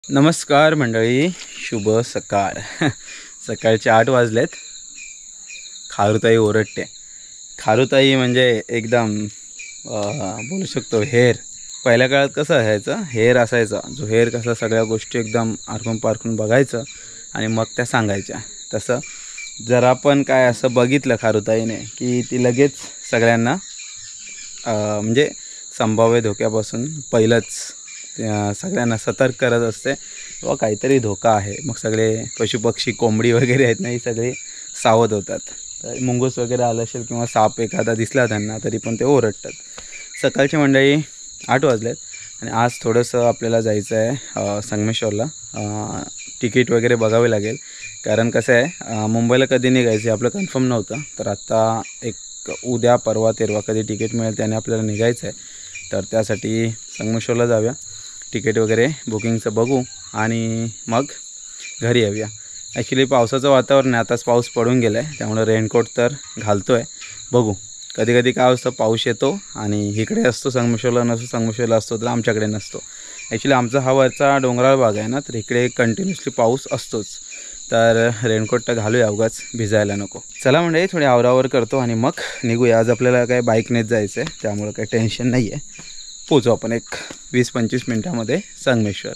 नमस्कार मंडळी, शुभ सकाळ. सकाळचे 8 वाजलेत. खारुताई ओरडते. खारुताई म्हणजे एकदम बोलू शकतो हेर. पहिल्या काळात कसं असायचं, हेर असायचा. जो हेर कसा सगळ्या गोष्टी एकदम आरखून पारखून बघायचं आणि मग त्या सांगायच्या. तसं जर आपण काय असं बघितलं खारुताईने की ती लगेच सगळ्यांना म्हणजे संभाव्य धोक्यापासून पहिलंच सगळ्यांना सतर्क करत असते व काहीतरी धोका आहे. मग सगळे पशुपक्षी, कोंबडी वगैरे आहेत ना, ही सगळी सावध होतात. तर मुंगूस वगैरे आलं असेल किंवा साप एखादा दिसला त्यांना तरी पण ते ओरडतात. सकाळची मंडळी 8 वाजलेत आणि आज थोडंसं आपल्याला जायचं आहे संगमेश्वरला. तिकीट वगैरे बघावे लागेल, कारण कसं आहे मुंबईला कधी निघायचं आपलं कन्फर्म नव्हतं. तर आत्ता एक उद्या परवा तेरवा कधी तिकीट मिळेल त्याने आपल्याला निघायचं आहे. तर त्यासाठी संगमेश्वरला जाऊया, तिकीट वगैरे बुकिंगचं बघू आणि मग घरी येऊया. ॲक्च्युली पावसाचं वातावरण आहे, आताच पाऊस पडून गेला आहे, त्यामुळे रेनकोट तर घालतो आहे. बघू कधी कधी काय असतं, पाऊस येतो आणि इकडे असतो संगमेश्वरला नसतो, संगमेश्वरला असतो तर आमच्याकडे नसतो. ॲक्च्युली आमचा हा वरचा डोंगराळ भाग आहे ना, तर इकडे कंटिन्युअसली पाऊस असतोच. तर रेनकोट तर घालूया, अवघाच भिजायला नको. चला म्हणजे थोडी आवरावर करतो आणि मग निघूया. आज आपल्याला काय बाईकनेच जायचं आहे, त्यामुळे काही टेन्शन नाही आहे. पोचू आपण एक 20-25 मिनटामध्ये संगमेश्वर.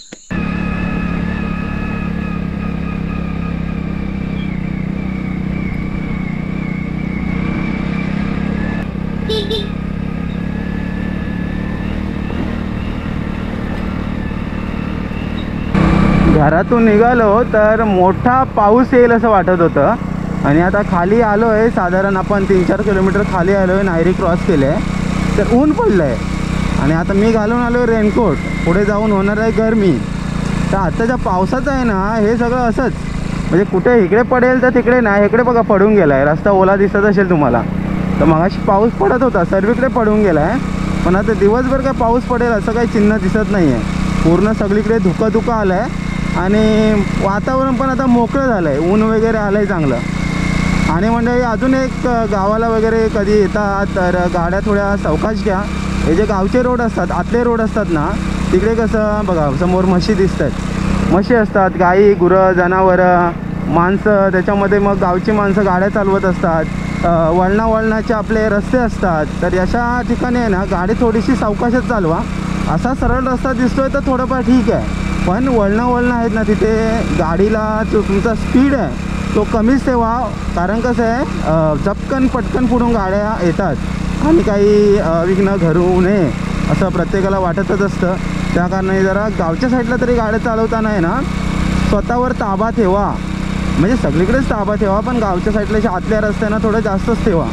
घरातून निघालो तर मोठा पाऊस येईल असं वाटत होतं आणि आता खाली आलो आहे. साधारण आपण 3-4 किलोमीटर खाली आलो आहे, नायरी क्रॉस केले आहे, तर ऊन पडलं आहे आणि आता मी घालून आलो आहे रेनकोट. पुढे जाऊन होणार आहे गरमी. तर आत्ताच्या पावसाचं आहे ना, हे सगळं असंच, म्हणजे कुठे इकडे पडेल तर तिकडे नाही. इकडे बघा पडून गेला आहे, रस्ता ओला दिसत असेल तुम्हाला. तर मगाशी पाऊस पडत होता, सर्वीकडे पडून गेला आहे, पण आता दिवसभर काय पाऊस पडेल असं काही चिन्ह दिसत नाही आहे. पूर्ण सगळीकडे धुकं आलं आहे आणि वातावरण पण आता मोकळं झालं आहे, ऊन वगैरे आलं आहे चांगलं. आणि म्हणजे अजून एक गावाला वगैरे कधी येतात तर गाड्या थोड्या सावकाश घ्या. हे जे गावचे रोड असतात, आतले रोड असतात ना, तिकडे कसं बघा समोर म्हशी दिसतात, म्हशी असतात, गाई, गुरं, जनावरं, माणसं, त्याच्यामध्ये मग गावची माणसं गाड्या चालवत असतात. वळणाचे आपले रस्ते असतात. तर अशा ठिकाणी आहे ना, गाडी थोडीशी सावकाशच चालवा. असा सरळ रस्ता दिसतोय तर थोडंफार ठीक आहे, पण वळणं आहेत ना, तिथे गाडीला जो तुमचा स्पीड आहे तो कमीच ठेवा. कारण कसं आहे झपकन पटकन पुढून गाड्या येतात आणि काही विघ्न घडू नये असं प्रत्येकाला वाटतच असतं. त्या कारणाने जरा गावच्या साईडला तरी गाड्या चालवताना आहे ना, स्वतःवर ताबा ठेवा. म्हणजे सगळीकडेच ताबा ठेवा, पण गावच्या साईडला आतल्या रस्त्यांना थोडं जास्तच ठेवा.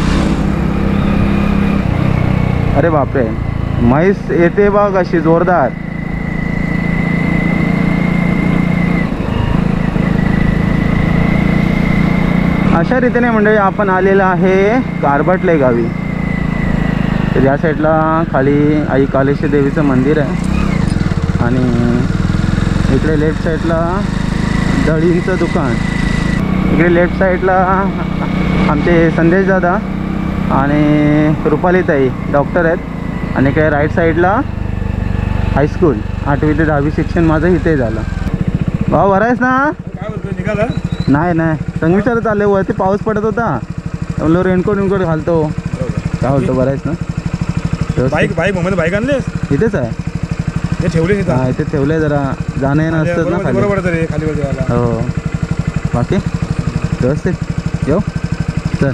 अरे बापरे, म्हैस येते बघ अशी जोरदार. अशा रीतीने म्हणजे आपण आलेलं आहे कारबटले गावी. तर या साईडला खाली आई कालेश्वर देवीचं मंदिर आहे आणि इकडे लेफ्ट साईडला दळींचं दुकान. इकडे लेफ्ट साईडला आमचे संदेश दादा आणि रुपालीताई डॉक्टर आहेत आणि इकडे राईट साईडला हायस्कूल. 8वी ते 10वी शिक्षण माझं इथे झालं. भाऊ बरं आहेस ना? काय बोलतो, निघाला? नाही संगमेश्वर चालले, वरती पाऊस पडत होता, म्हणलं रेनकोट घालतो. काय बोलतो, बरं आहेस ना? बाईक मुंबईला बाईक आणलीस? इथेच आहे, हे ठेवले हां इथे ठेवले. जरा जाणं येणं असतं ना खाली. बरोबर रे, खाली जायला. हो, बाकी व्यवस्थित येऊ चल.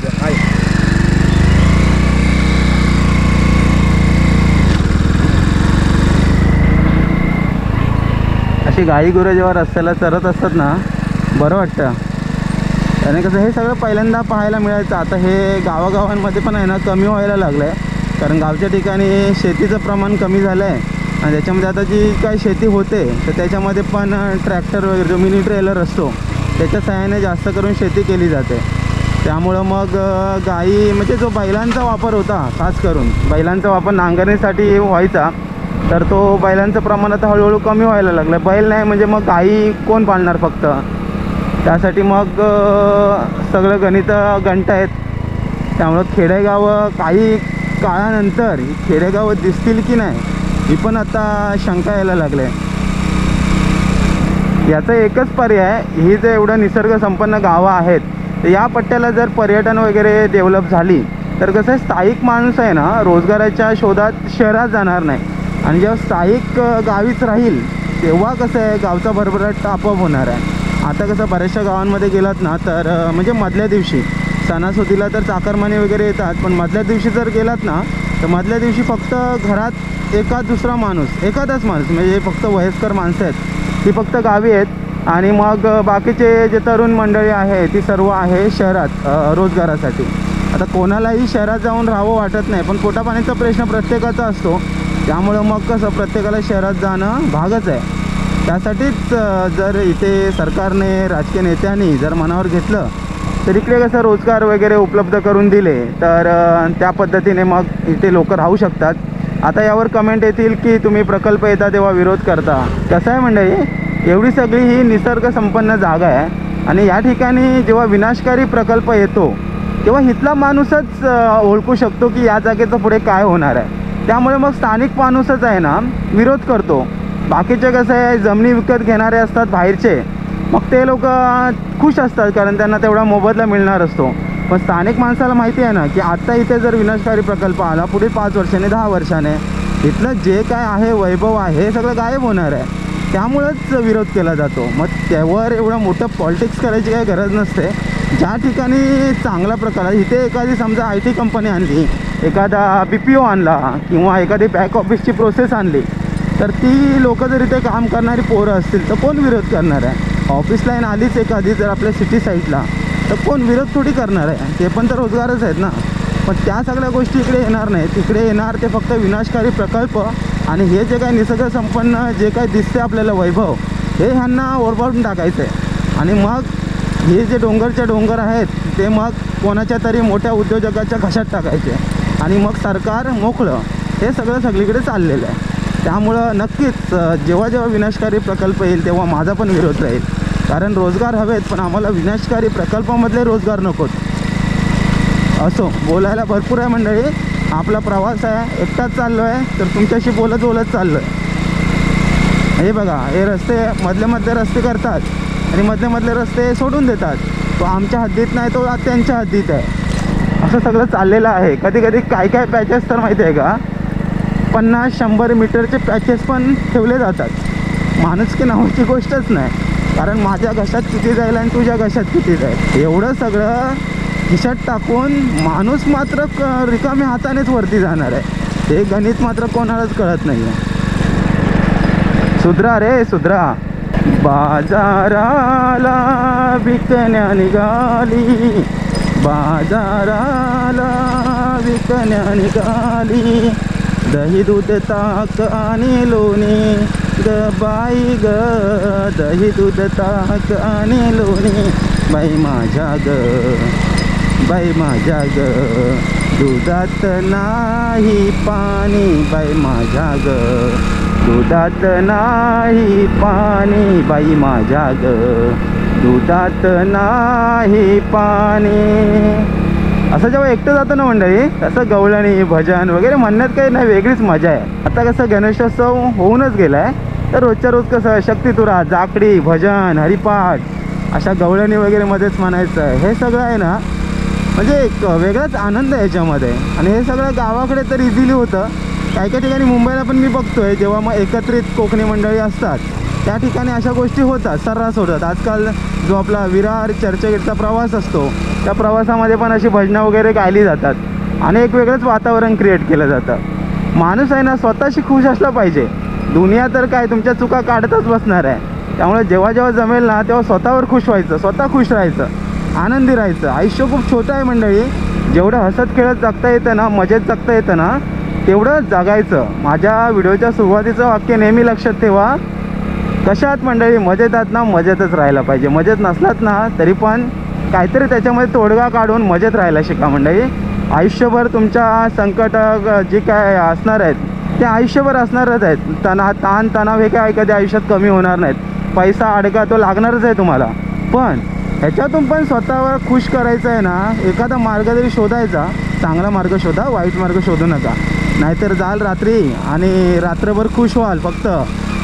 अशी गाई गुरं जेव्हा रस्त्याला चरत असतात ना, बरं वाटतं. आणि कसं हे सगळं पहिल्यांदा पाहायला मिळायचं. आता हे गावागावांमध्ये पण आहे ना कमी व्हायला लागलं आहे, कारण गावच्या ठिकाणी शेतीचं प्रमाण कमी झालं आहे आणि त्याच्यामध्ये आता जी काही शेती होते तर त्याच्यामध्ये पण ट्रॅक्टर वगैरे जो मिनी ट्रेलर असतो त्याच्या सहाय्याने जास्त करून शेती केली जाते. त्यामुळं मग गाई म्हणजे जो बैलांचा वापर होता, खास करून बैलांचा वापर नांगरणीसाठी व्हायचा, तर तो बैलांचं प्रमाण आता हळूहळू कमी व्हायला लागलं. बैल नाही म्हणजे मग गाई कोण पाळणार फक्त. त्यासाठी मग सगळं गणित गंट आहेत. त्यामुळं खेडेगावं काही काळानंतर खेडेगावं दिसतील की नाही ही पण आता शंका यायला लागले. याचा एकच पर्याय, ही जे एवढं निसर्ग संपन्न गावं आहेत तर या पट्ट्याला जर पर्यटन वगैरे डेव्हलप झाली तर कसं आहे, स्थायिक माणूस आहे ना रोजगाराच्या शोधात शहरात जाणार नाही. आणि जेव्हा स्थायिक गावीच राहील तेव्हा कसं आहे गावचा भरभराट आपोआप होणार आहे. आता कसं बऱ्याचशा गावांमध्ये गेलात ना तर म्हणजे मधल्या दिवशी सणासुदीला तर चाकरमानी वगैरे येतात, पण मधल्या दिवशी जर गेलात ना तर मधल्या दिवशी फक्त घरात एखादाच माणूस म्हणजे फक्त वयस्कर माणसं आहेत ती फक्त गावी आहेत. आणि मग बाकीचे जे तरुण मंडळी आहे ती सर्व आहे शहरात रोजगारासाठी. आता कोणालाही शहरात जाऊन राहावं वाटत नाही, पण पोटापाण्याचा प्रश्न प्रत्येकाचा असतो, त्यामुळं मग कसं प्रत्येकाला शहरात जाणं भागच आहे. त्यासाठीच जर इथे सरकारने राजकीय नेत्यांनी जर मनावर घेतलं तर इकडे कसं रोजगार वगैरे उपलब्ध करून दिले तर त्या पद्धतीने मग इथे लोक राहू शकतात. आता यावर कमेंट येतील की तुम्ही प्रकल्प येता तेव्हा विरोध करता. कसं आहे म्हणजे एवढी सगळी ही निसर्ग संपन्न जागा आहे आणि या ठिकाणी जेव्हा विनाशकारी प्रकल्प येतो तेव्हा इथला माणूसच ओळखू शकतो की या जागेचं पुढे काय होणार आहे. त्यामुळे मग स्थानिक माणूसच आहे ना विरोध करतो. बाकीचे कसं आहे जमिनी विकत घेणारे असतात बाहेरचे, मग ते लोक खुश असतात कारण त्यांना तेवढा मोबदला मिळणार असतो. पण स्थानिक माणसाला माहिती आहे ना की आत्ता इथे जर विनाशकारी प्रकल्प आला पुढे 5 वर्षाने 10 वर्षाने इथलं जे काय आहे वैभव आहे हे सगळं गायब होणार आहे. त्यामुळंच विरोध केला जातो. मग त्यावर एवढं मोठं पॉलिटिक्स करायची काही गरज नसते. ज्या ठिकाणी चांगला प्रकार इथे एखादी समजा IT कंपनी आणली, एखादा BPO आणला किंवा एखादी बॅक ऑफिसची प्रोसेस आणली तर ती लोकं जर इथे काम करणारी पोरं असतील तर कोण विरोध करणार आहे. ऑफिस लाईन आलीच एखादी जर आपल्या सिटी साईडला तर कोण विरोध थोडी करणार आहे. ते पण तर रोजगारच आहेत ना. पण त्या सगळ्या गोष्टी इकडे येणार नाही. तिकडे येणार ते फक्त विनाशकारी प्रकल्प आणि हे जे काय निसर्ग संपन्न जे काय दिसते आपल्याला वैभव हे ह्यांना ओरबाडून टाकायचं आहे. आणि मग हे जे डोंगर आहेत ते मग कोणाच्या तरी मोठ्या उद्योजकाच्या घशात टाकायचे आणि मग सरकार मोकळं. हे सगळं सगळीकडे चाललेलं आहे. त्यामुळं नक्कीच जेव्हा विनाशकारी प्रकल्प येईल तेव्हा माझा पण विरोध राहील. कारण रोजगार हवेत पण आम्हाला विनाशकारी प्रकल्पामधले रोजगार नकोत. असो बोलायला भरपूर आहे मंडळी. आपला प्रवास आहे, एकटाच चाललो आहे तर तुमच्याशी बोलत चाललो आहे. हे बघा हे रस्ते मधले रस्ते करतात आणि मधले रस्ते सोडून देतात. तो आमच्या हद्दीत नाही, तो त्यांच्या हद्दीत आहे. असं सगळं चाललेलं आहे. कधी काय पॅचेस तर माहिती आहे का 50-100 मीटरचे पॅचेस पण ठेवले जातात. माणुसकी नावाची गोष्टच नाही. कारण माझ्या घशात किती जाईल आणि तुझ्या घशात किती जाईल एवढं सगळं खिशात टाकून माणूस मात्र रिकाम्या हातानेच वरती जाणार आहे. हे गणित मात्र कोणालाच कळत नाही आहे. सुधरा रे सुधरा. बाजाराला विकण्या निघाली, बाजाराला विकण्या निघाली, दही दूध ताक आणि लोणी ग बाई ग, दही दूध ताक आणि लोणी बाई माझ्या ग, बाई माझ्या ग, दुधात नाही पाणी बाई माझ्या ग, दुधात नाही पाणी बाई माझ्या ग, दुधात नाही पाणी. असं जेव्हा एकटं जातं ना मंडळी तसं गवळणी भजन वगैरे म्हणण्यात काही नाही वेगळीच मजा आहे. आता कसं गणेशोत्सव होऊनच गेला आहे तर रोजच्या रोज कसं शक्तितुरा जाकडी भजन हरिपाठ अशा गवळणी वगैरे मध्येच म्हणायचं. हे सगळं आहे ना म्हणजे एक वेगळाच आनंद आहे याच्यामध्ये. आणि हे सगळं गावाकडे तर इझिली होतं. काही ठिकाणी मुंबईला पण मी बघतोय जेव्हा मग एकत्रित कोकणी मंडळी असतात त्या ठिकाणी अशा गोष्टी होतात, सर्रास होतात. आजकाल जो आपला विरार चर्चगेटचा प्रवास असतो त्या प्रवासामध्ये पण अशी भजनं वगैरे गायली जातात आणि एक वेगळंच वातावरण क्रिएट केलं जातं. माणूस आहे ना स्वतःशी खुश असला पाहिजे. दुनिया तर काय तुमच्या चुका काढतच बसणार आहे. त्यामुळे जेव्हा जमेल ना तेव्हा स्वतःवर खुश व्हायचं, स्वतः खुश राहायचं, आनंदी राहायचं. आयुष्य खूप छोटं आहे मंडळी. जेवढं हसत खेळत जगता येतं ना, मजेत जगता येतं ना तेवढं जगायचं. माझ्या व्हिडिओच्या सुरुवातीचं वाक्य नेहमी लक्षात ठेवा. कशात मंडळी मजेत आहात ना मजेतच राहायला पाहिजे. मजेत नसलात ना तरी पण काहीतरी त्याच्यामध्ये तोडगा काढून मजेत राहायला शिका मंडळी. आयुष्यभर तुमच्या संकट जे काय असणार आहेत ते आयुष्यभर असणारच आहेत. ताण तणाव हे काय कधी आयुष्यात कमी होणार नाहीत. पैसा अडका तो लागणारच आहे तुम्हाला, पण ह्याच्यातून पण स्वतःवर खुश करायचं आहे ना. एखादा मार्ग जरी शोधायचा, चांगला मार्ग शोधा, वाईट मार्ग शोधू नका. नाहीतर जाल रात्री आणि रात्रभर खुश व्हाल फक्त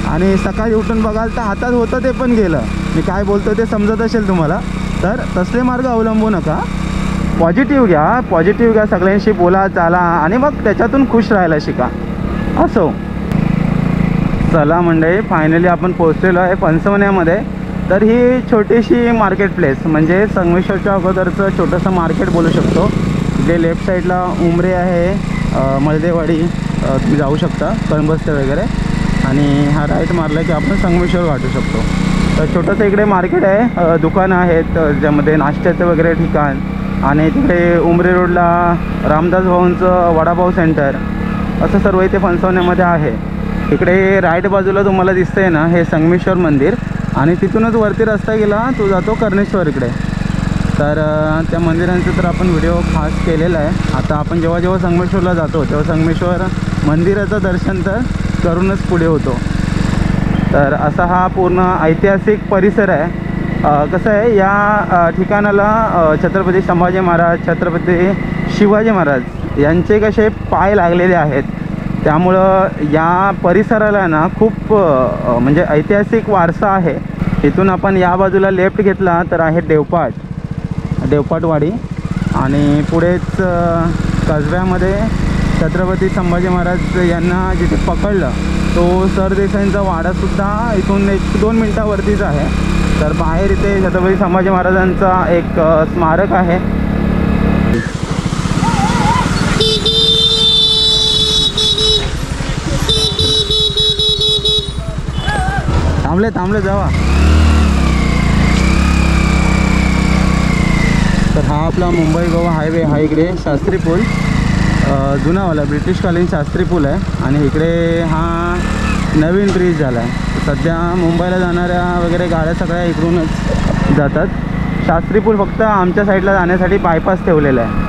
आणि सकाळी उठून बघाल तर हातात होतं ते पण गेलं. मी काय बोलतो ते समजत असेल तुम्हाला. तर तसले मार्ग अवलंबू नका, पॉझिटिव्ह घ्या, सगळ्यांशी बोला चाला आणि मग त्याच्यातून खुश राहायला शिका. असो, चला मंडळी, फायनली आपण पोहोचलेलो आहे पंचवण्यामध्ये. तर ही छोटीशी मार्केट प्लेस म्हणजे संगमेश्वरच्या अगोदरचं छोटंसं मार्केट बोलू शकतो. इथे लेफ्ट साईडला उमरे आहे, मळदेवाडी तुम्ही जाऊ शकता, कळंबस्ते वगैरे, आणि हा राईट मारला की आपण संगमेश्वर गाठू शकतो. तर छोटंसं इकडे मार्केट आहे, दुकानं आहेत ज्यामध्ये नाश्त्याचं वगैरे ठिकाण, आणि तिकडे उमरे रोडला रामदास भाऊंचं वडापाव सेंटर, असं सर्व इथे पंचवण्यामध्ये आहे. इकडे राईट बाजूला तुम्हाला दिसतंय ना, हे संगमेश्वर मंदिर, आणि तिथूनच वरती रस्ता गेला तो जातो कर्णेश्वर इकडे. तर त्या मंदिरांचं तर आपण व्हिडिओ खास केलेला आहे. आता आपण जेव्हा संगमेश्वरला जातो तेव्हा संगमेश्वर मंदिराचं दर्शन तर करूनच पुढे होतो. तर असा हा पूर्ण ऐतिहासिक परिसर आहे. कसं आहे, या ठिकाणाला छत्रपती संभाजी महाराज, छत्रपती शिवाजी महाराज यांचे कसे पाय लागलेले आहेत, त्यामुळं या परिसराला ना खूप म्हणजे ऐतिहासिक वारसा आहे. इथून आपण या बाजूला लेफ्ट घेतला तर आहे देवपाटवाडी, आणि पुढेच कसब्यामध्ये छत्रपती संभाजी महाराज यांना जिथे पकडलं तो सरदेसाईंचा वाडासुद्धा इथून 1-2 मिनटावरतीच आहे. तर बाहेर इथे छत्रपती संभाजी महाराजांचा एक स्मारक आहे. थांबले जावा. तर हा आपला मुंबई गोवा हायवे, हा इकडे शास्त्री पूल, जुनावाला ब्रिटिशकालीन शास्त्री पूल आहे, आणि इकडे हा नवीन ब्रिज झाला आहे. सध्या मुंबईला जाणाऱ्या वगैरे गाड्या सगळ्या इकडूनच जातात. शास्त्री पूल फक्त आमच्या साईडला जाण्यासाठी बायपास ठेवलेला आहे.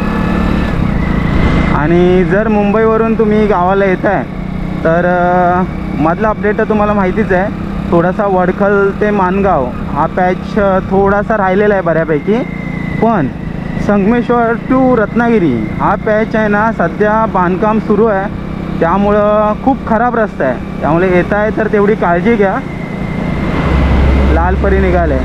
आणि जर मुंबईवरून तुम्ही गावाला येत आहे तर मधला अपडेट तर तुम्हाला माहितीच आहे, थोडासा वडखल ते माणगाव हा पॅच थोडासा राहिलेला आहे बऱ्यापैकी. पण संगमेश्वर टू रत्नागिरी हा पॅच आहे ना, सध्या बांधकाम सुरू आहे, त्यामुळं खूप खराब रस्ता आहे. त्यामुळे येत आहे तर तेवढी काळजी घ्या. लालपरी निघाले.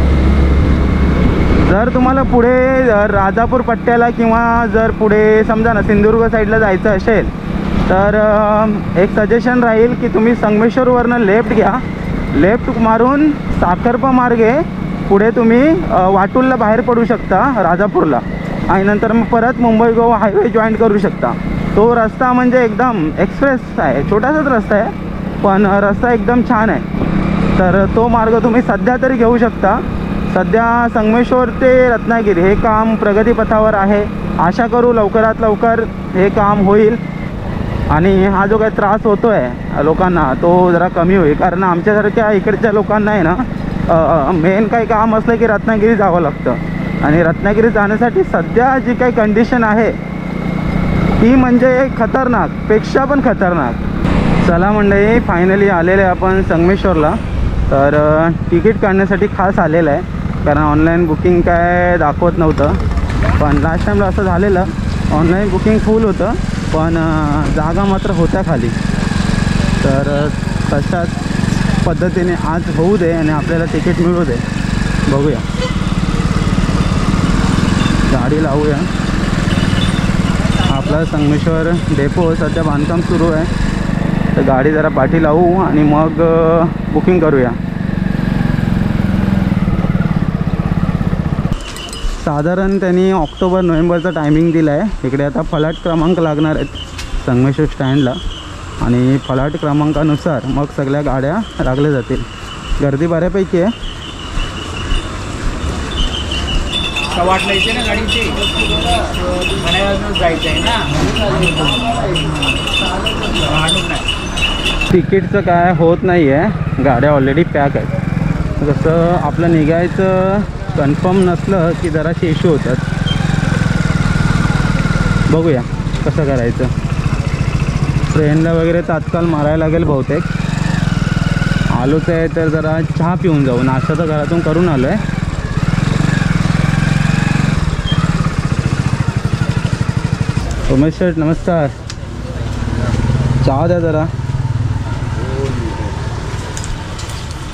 जर तुम्हाला पुढे राजापूर पट्ट्याला किंवा जर पुढे समजा ना सिंधुदुर्ग साईडला जायचं असेल तर एक सजेशन राहील की तुम्ही संगमेश्वरवरनं लेफ्ट घ्या, लेफ्ट मारून साखरपा मार्गे पुढे तुम्ही वाटूलला बाहेर पडू शकता राजापूरला, आणि नंतर मग परत मुंबई गोवा हायवे जॉईन करू शकता. तो रस्ता म्हणजे एकदम एक्सप्रेस आहे, छोटासाच रस्ता आहे पण रस्ता एकदम छान आहे. तर तो मार्ग तुम्ही सध्या तरी घेऊ शकता. सध्या संगमेश्वर ते रत्नागिरी हे काम प्रगतीपथावर आहे. आशा करू लवकरात लवकर हे काम होईल आणि हा जो काही त्रास होतो आहे लोकांना तो जरा कमी होईल. कारण आमच्यासारख्या इकडच्या लोकांना आहे ना मेन काही काम असलं की रत्नागिरी जावं लागतं, आणि रत्नागिरी जाण्यासाठी सध्या जी काही कंडिशन आहे ती म्हणजे खतरनाक, पेक्षा पण खतरनाक. चला मंडळी, फायनली आलेले आपण संगमेश्वरला. तर तिकीट काढण्यासाठी खास आलेलं आहे, कारण ऑनलाईन बुकिंग काय दाखवत नव्हतं. पण लास्ट टाईमला असं झालेलं, ऑनलाईन बुकिंग फुल होतं पण जागा मात्र होत्या खाली. तर तशाच पद्धतीने आज होऊ दे आणि आपल्याला तिकीट मिळू दे. बघूया, गाडी लावूया. आपला संगमेश्वर डेपो सध्या बांधकाम सुरू आहे, तर गाडी जरा पाठी लावू आणि मग बुकिंग करूया. साधारण त्यांनी ऑक्टोबर-नोव्हेंबरचा टायमिंग दिला आहे. इकडे आता फलाट क्रमांक लागणार आहेत संगमेश्वर स्टँडला, आणि फलाट क्रमांकानुसार मग सगळ्या गाड्या लागल्या जातील. गर्दी बऱ्यापैकी आहे. वाटलं इथे ना गाडीची जायचं आहे ना. तिकीटचं काय होत नाही आहे, गाड्या ऑलरेडी पॅक आहेत. जसं आपलं निघायचं कन्फर्म नसलं की जराशी इश्यू होतात. बघूया कसं करायचं. ट्रेनला वगैरे तात्काळ मारायला लागेल बहुतेक. आलोच आहे तर जरा चहा पिऊन जाऊ. नाश्ता तर घरातून करून आलो आहे. उमेश शेठ नमस्कार, चहा द्या जरा.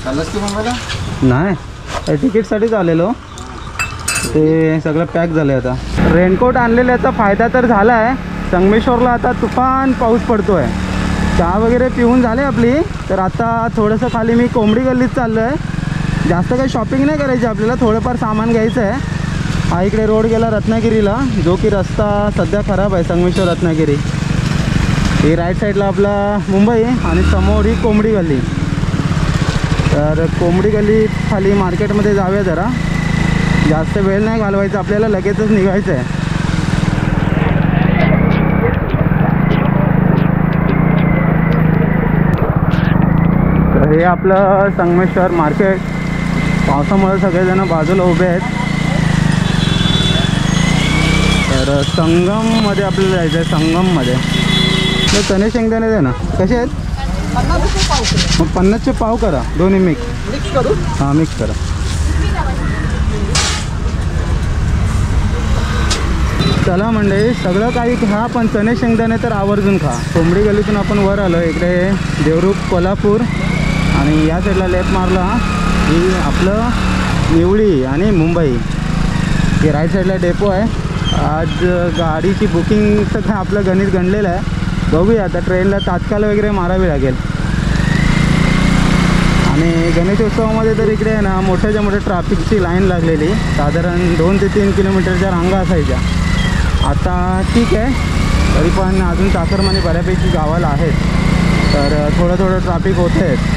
चाललास की मुंबईला? नाही तिकीटसाठीच आलेलो, ते सगळं पॅक झालं आहे आता. रेनकोट आणलेल्याचा फायदा तर झाला आहे. संगमेश्वरला आता तुफान पाऊस पडतो आहे. चहा वगैरे पिऊन झाले आपली, तर आता थोडंसं खाली मी कोंबडी गल्लीत चाललो आहे. जास्त काही शॉपिंग नाही करायची आपल्याला, थोडंफार सामान घ्यायचं आहे. हा इकडे रोड गेला रत्नागिरीला, जो की रस्ता सध्या खराब आहे, संगमेश्वर रत्नागिरी. ही राईट साईडला आपला मुंबई आणि समोर ही कोंबडी गल्ली. तर कोंबडी गल्ली खाली मार्केटमध्ये जाऊया जरा, जास्त वेळ नाही घालवायचा आपल्याला, लगेचच निघायचं आहे. तर हे आपलं संगमेश्वर मार्केट. पावसामुळे सगळेजण बाजूला उभे आहेत. तर संगममध्ये आपल्याला जायचं आहे, संगममध्ये. तर चणे शेंगदाणे दे ना, कसे आहेत? 50 मग 50चे पाव करा, दोन्ही मिक्स करू. हां मिक्स करा. चला मंडळी, सगळं काही खा पण चणे शेंगदाणे तर आवर्जून खा. कोंबडी गल्लीतून आपण वर आलो, इकडे देवरूख कोल्हापूर आणि या साईडला लेफ्ट मारला ही आपलं निवळी आणि मुंबई. ही राईट साईडला डेपो आहे. आज गाडीची बुकिंगचं काय आपलं गणित गणलेलं आहे. बघूया आता, ट्रेनला तात्काळ वगैरे मारावी लागेल. आणि गणेशोत्सवामध्ये तर इकडे आहे ना मोठ्याच्या मोठ्या ट्रॅफिकची लाईन लागलेली, साधारण 2 ते 3 किलोमीटरच्या रांगा असायच्या. आता ठीक आहे, तरी पण अजून चाकरमानी बऱ्यापैकी गावाला आहेत, तर थोडं ट्रॅफिक होतं आहे.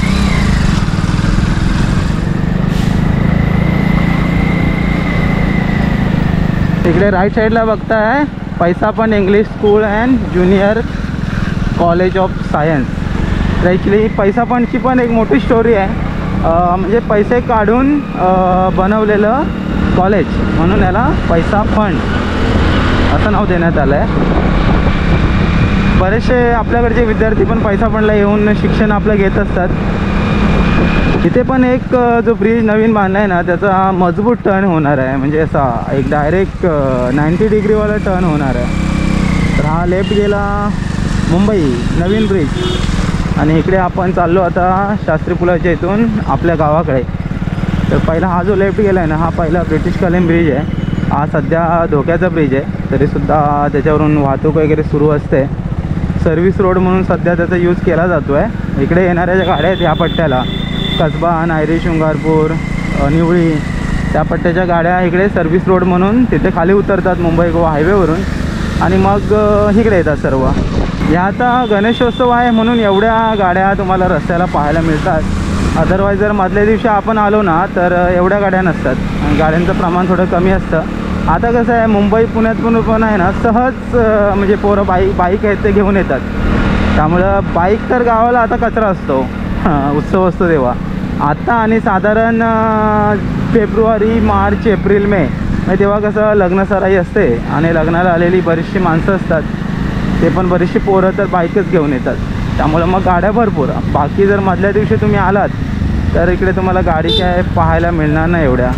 इकडे राईट साईडला बघताय Paisapan English school and junior college of science. तर ॲक्च्युली पैसापणची पण एक मोठी स्टोरी आहे. म्हणजे पैसे काढून बनवलेलं कॉलेज म्हणून याला पैसा फंड असं नाव देण्यात आलं आहे. बरेचसे आपल्याकडचे विद्यार्थी पण पैसा फंडला येऊन शिक्षण आपलं घेत असतात. इथे पण एक जो ब्रिज नवीन बांधला आहे ना, त्याचा मजबूत टर्न होणार आहे, म्हणजे असा एक डायरेक्ट 90 डिग्रीवाला टर्न होणार आहे. तर हा लेफ्ट गेला मुंबई नवीन ब्रिज आणि इकडे आपण चाललो आता शास्त्री पुलाच्या इथून आपल्या गावाकडे. तर पहिला हा जो लेफ्ट गेला आहे ना, हा पहिला ब्रिटिशकालीन ब्रिज आहे. हा सध्या धोक्याचा ब्रिज आहे, तरीसुद्धा त्याच्यावरून वाहतूक वगैरे सुरू असते. सर्व्हिस रोड म्हणून सध्या त्याचा यूज केला जातो आहे. इकडे येणाऱ्या ज्या गाड्या आहेत ह्या पट्ट्याला, कसबा, नायरी, शृंगारपूर, निवळी, त्या पट्ट्याच्या गाड्या इकडे सर्व्हिस रोड म्हणून तिथे खाली उतरतात मुंबई गोवा हायवेवरून आणि मग इकडे येतात सर्व. ह्या आता गणेशोत्सव आहे म्हणून एवढ्या गाड्या तुम्हाला रस्त्याला पाहायला मिळतात. अदरवाईज जर मधल्या दिवशी आपण आलो ना तर एवढ्या गाड्या नसतात आणि गाड्यांचं प्रमाण थोडं कमी असतं. आता कसं आहे, मुंबई पुण्यातून पण आहे ना सहज म्हणजे पोरं बाईक आहेत ते घेऊन येतात. त्यामुळं बाईक तर गावाला आता कचरा असतो, उत्सव असतो तेव्हा. आता आणि साधारण फेब्रुवारी, मार्च, एप्रिल, मे तेव्हा कसं लग्नसराई असते आणि लग्नाला आलेली बरीचशी माणसं असतात, ते पण बरीचशी पोरं तर बाईकच घेऊन येतात. त्यामुळं मग गाड्या भरपूर. बाकी जर मधल्या दिवशी तुम्ही आलात तर इकडे तुम्हाला गाडी काय पाहायला मिळणार नाही एवढ्या.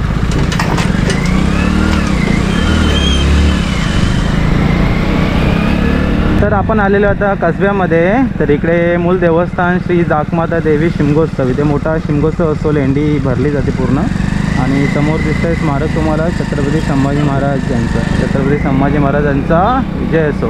तर आपण आलेलो आता कसब्यामध्ये. तर इकडे मूल देवस्थान श्री जाखमाता देवी शिमगोत्सव, इथे मोठा शिमगोत्सव असतो, लेंडी भरली जाते पूर्ण. आणि समोर दिसतंय स्मारक तुम्हाला छत्रपती संभाजी महाराज यांचं. छत्रपती संभाजी महाराजांचा विजय असो.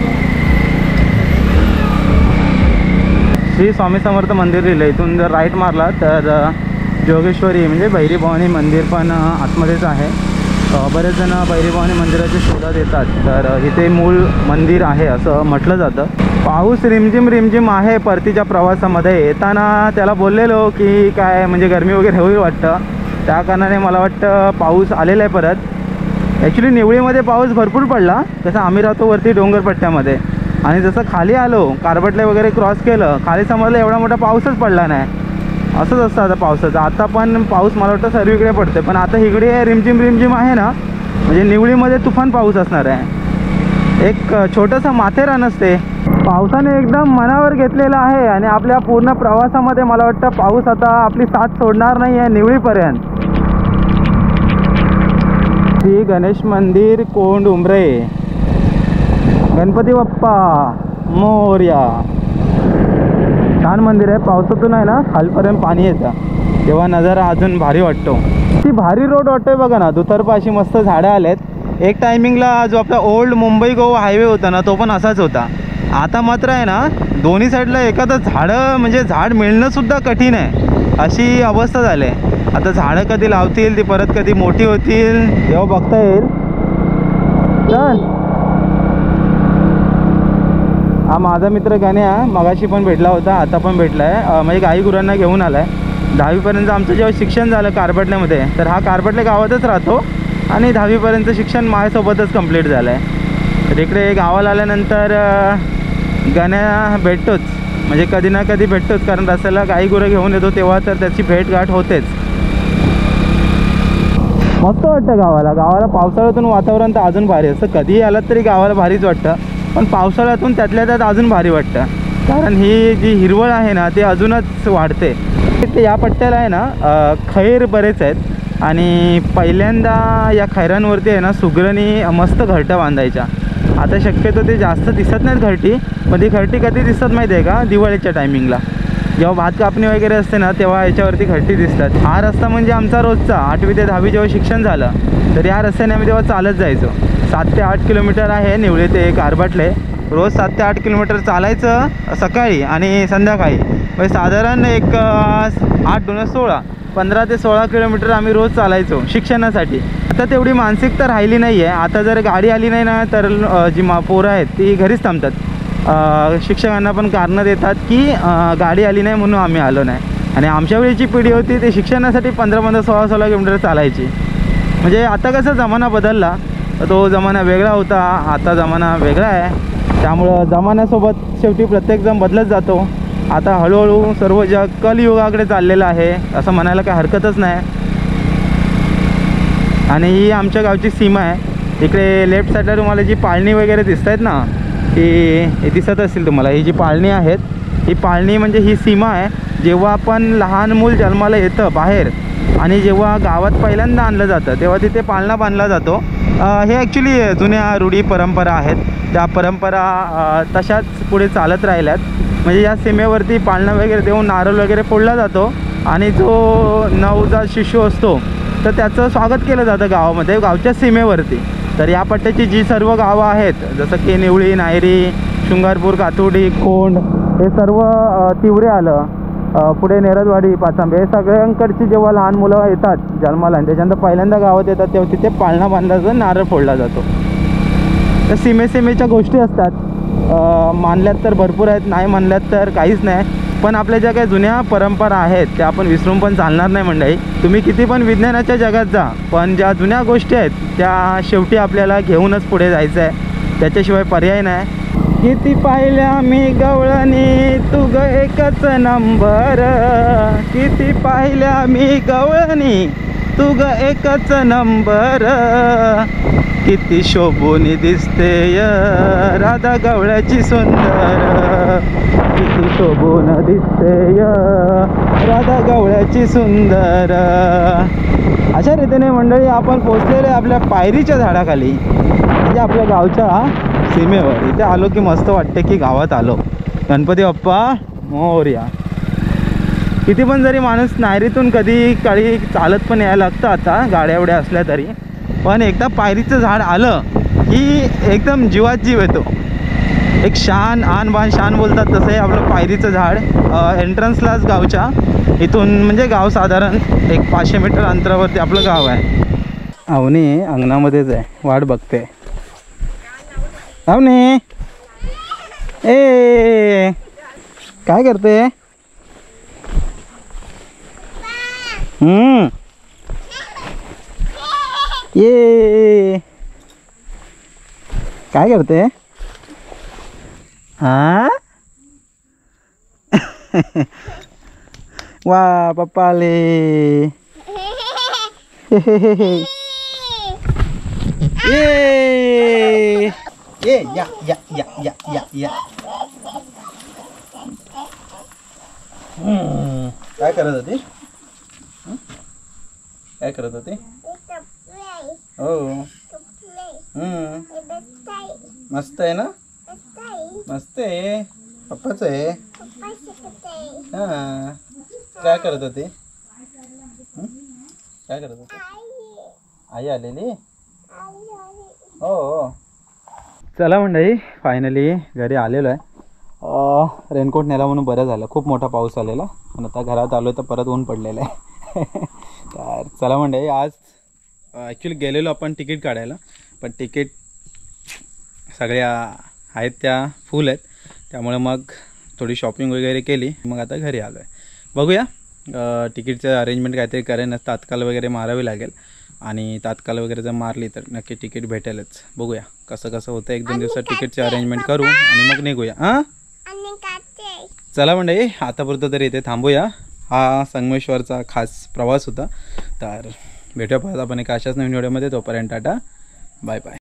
श्री स्वामी समर्थ मंदिर लिहिलं. इथून जर राईट मारला तर जोगेश्वरी म्हणजे भैरी भवानी मंदिर पण आतमध्येच आहे. बरेच जण भैरी भवानी मंदिराच्या शोधात येतात, तर इथे मूळ मंदिर आहे असं म्हटलं जातं. पाऊस रिमझिम आहे परतीच्या प्रवासामध्ये. येताना त्याला बोललेलो की काय म्हणजे गरमी वगैरे होईल वाटतं, त्या कारणाने मला वाटतं पाऊस आलेला आहे परत. ॲक्च्युली निवळीमध्ये पाऊस भरपूर पडला, तसं आम्ही राहतो वरती डोंगरपट्ट्यामध्ये, आणि जसं खाली आलो कारबटले वगैरे क्रॉस केलं, खाली समजलं एवढा मोठा पाऊसच पडला नाही. असंच असतं आता पावसाचं. आता पण पाऊस मला वाटतं सर्वीकडे पडते, पण आता इकडे रिमझिम आहे ना, म्हणजे निवळीमध्ये तुफान पाऊस असणार आहे. एक छोटंसं माथेरान असते, पावसाने एकदम मनावर घेतलेलं आहे. आणि आपल्या पूर्ण प्रवासामध्ये मला वाटतं पाऊस आता आपली साथ सोडणार नाही आहे निवळीपर्यंत. श्री गणेश मंदिर कोंड उंबरे, गणपती बाप्पा मोरया. छान मंदिर आहे. पावसातून आहे ना खालपर्यंत पाणी येतं. तेव्हा नजारा अजून भारी वाटतो. ती भारी रोड वाटतोय बघा ना, दुतर्फा मस्त झाडं आलेत. एक टायमिंगला जो आपला ओल्ड मुंबई गोवा हायवे होता ना, तो पण असाच होता. आता मात्र आहे ना, दोन्ही साईडला एखादं झाडं म्हणजे झाड मिळणंसुद्धा कठीण आहे, अशी अवस्था झाली आहे. आता झाडं कधी लावतील, ती परत कधी मोठी होतील तेव्हा बघता येईल. चल, हा माझा मित्र गण्या मगाशी पण भेटला होता, आता पण भेटला आहे. म्हणजे गाई गुरांना घेऊन आला आहे. 10वीपर्यंत आमचं जेव्हा शिक्षण झालं कारबटल्यामध्ये, तर हा कारबटले गावातच राहतो आणि 10वीपर्यंत शिक्षण माझ्यासोबतच कंप्लीट झालं आहे. तर इकडे गावाला आल्यानंतर गण्या भेटतोच, म्हणजे कधी ना कधी भेटतोच, कारण रस्त्याला गाई गुरं घेऊन येतो तेव्हा तर त्याची भेटगाठ होतेच. मस्त वाटतं गावाला पावसाळ्यातून वातावरण तर अजून भारी असतं. कधीही आलात तरी गावाला भारीच वाटतं, पण पावसाळ्यातून त्यातल्या त्यात अजून भारी वाटतं, कारण ही जी हिरवळ आहे ना ती अजूनच वाढते. ते या पट्ट्याला आहे ना खैर बरेच आहेत आणि पहिल्यांदा या खैरांवरती आहे ना सुगरणी मस्त घरटं बांधायच्या. आता शक्यतो ते जास्त दिसत नाहीत घरटी, पण ती घरटी कधी दिसतात माहिती आहे का, दिवाळीच्या टायमिंगला जेव्हा भात कापणी वगैरे असते ना तेव्हा याच्यावरती घरटी दिसतात. हा रस्ता म्हणजे आमचा रोजचा 8वी ते 10वी जेव्हा शिक्षण झालं तर या रस्त्याने आम्ही तेव्हा चालत जायचो. 7 ते 8 किलोमीटर आहे निवळे ते कारबटले. रोज 7 ते 8 किलोमीटर चालायचं सकाळी आणि संध्याकाळी, म्हणजे साधारण एक 8 × 16 15 ते 16 किलोमीटर आम्ही रोज चालायचो शिक्षणासाठी. आता तेवढी मानसिकता राहिली नाही आहे. आता जर गाडी आली नाही ना तर जी पोरं आहेत ती घरीच थांबतात. शिक्षकांना पण कारणं देतात की गाडी आली नाही म्हणून आम्ही आलो नाही. आणि आमच्या वेळीची पिढी होती ते शिक्षणासाठी 15-15 16-16 किलोमीटर चालायची. म्हणजे आता कसं जमाना बदलला, तो जमाना वेगळा होता, आता जमाना वेगळा आहे. त्यामुळं जमान्यासोबत शेवटी प्रत्येकजण बदलत जातो. आता हळूहळू सर्व जग कलयुगाकडे चाललेलं आहे असं म्हणायला काही हरकतच नाही. आणि ही आमच्या गावची सीमा आहे. इकडे लेफ्ट साईडला तुम्हाला जी पाळणी वगैरे दिसत आहेत ना, ती दिसत असतील तुम्हाला. ही जी पाळणी आहेत, ही पाळणी म्हणजे ही सीमा आहे. जेव्हा आपण लहान मूल जन्माला येतं बाहेर आणि जेव्हा गावात पहिल्यांदा आणलं जातं तेव्हा तिथे पाळणा बांधला जातो. हे ॲक्च्युली जुन्या रूढी परंपरा आहेत. त्या परंपरा तशाच पुढे चालत राहिल्यात. म्हणजे या सीमेवरती पाळणा वगैरे देऊन नारळ वगैरे फोडला जातो आणि जो नवजात शिशु असतो तर त्याचं स्वागत केलं जातं गावामध्ये, गावच्या सीमेवरती. तर या पट्ट्याची जी सर्व गावं आहेत जसं की निवळी, नायरी, शृंगारपूर, कातुर्डी, खोंड, हे सर्व तिवरे आलं, पुढे नेरदवाडी, पाचांबे, हे सगळ्यांकडची जेव्हा लहान मुलं येतात जन्माला आणि त्याच्यानंतर पहिल्यांदा गावात येतात तेव्हा तिथे पाळणा बांधला जातो, नारळ फोडला जातो. तर सीमेच्या गोष्टी असतात. मानल्यात तर भरपूर आहेत, नाही मानल्यात तर काहीच नाही. पण आपल्या ज्या काही जुन्या परंपरा आहेत त्या आपण विसरून पण चालणार नाही मंडळी. तुम्ही किती पण विज्ञानाच्या जगात जा, पण ज्या जुन्या गोष्टी आहेत त्या शेवटी आपल्याला घेऊनच पुढे जायचं आहे, त्याच्याशिवाय पर्याय नाही. किती पाहिल्या मी गवळणी तू ग एकच नंबर, किती पाहिल्या मी गवळणी तू ग एकच नंबर, किती शोभून दिसते राधा गवळ्याची सुंदर, किती शोभून दिसते राधा गवळ्याची सुंदर. अशा रीतीने मंडळी आपण पोचलेले आपल्या पायरीच्या झाडाखाली, म्हणजे आपल्या गावच्या सीमेवर. इथे आलो की मस्त वाटते की गावात आलो. गणपती बाप्पा मोरया. किती पण जरी माणूस नायरीतून कधी काळी चालत पण यायला लागतं आता गाड्या एवढ्या असल्या तरी, पण एकदा पायरीचं झाड आलं की एकदम जीवात जीव येतो. एक शान आन बान शान बोलतात तसं आहे आपलं पायरीचं झाड. एंट्रन्सलाच गावच्या इथून, म्हणजे गाव साधारण एक 500 मीटर अंतरावरती आपलं गाव आहे. अवनी अंगणामध्येच आहे, वाट बघते. अवनी ए काय करते? ये काय करते? हा वा पप्पा आले. ये या या या या या या. काय करत होती? काय करत होती? हो. मस्त आहे ना? मस्त आहे. पप्पाच आहे. हां. काय करत होती? काय करत होता? आई आलेली हो. चला मंडळी, फायनली घरी आलेलो आहे. रेनकोट नेला म्हणून बरं झालं, खूप मोठा पाऊस आलेला आणि आता घरात आलो तर परत ऊन पडलेलं आहे. तर चला मंडळी, आज ॲक्च्युली गेलेलो आपण तिकीट काढायला, पण तिकीट सगळ्या आहेत त्या फुल आहेत, त्यामुळे मग थोडी शॉपिंग वगैरे केली, मग आता घरी आलो आहे. बघूया तिकीटचं अरेंजमेंट काहीतरी करेन, तात्काळ वगैरे मारावी लागेल आणि तात्काळ वगैरे जर मारली तर नक्की तिकीट भेटेलच. बघूया कसं कसं होतं, 1-2 दिवसात तिकीटचे अरेंजमेंट करू आणि मग निघूया. हां चला मंडळी, आतापर्यंत तरी इथे थांबूया. हा संगमेश्वरचा खास प्रवास होता. तर भेटूया परत आपण एका अशाच नवीन व्हिडिओमध्ये. तोपर्यंत टाटा, बाय बाय.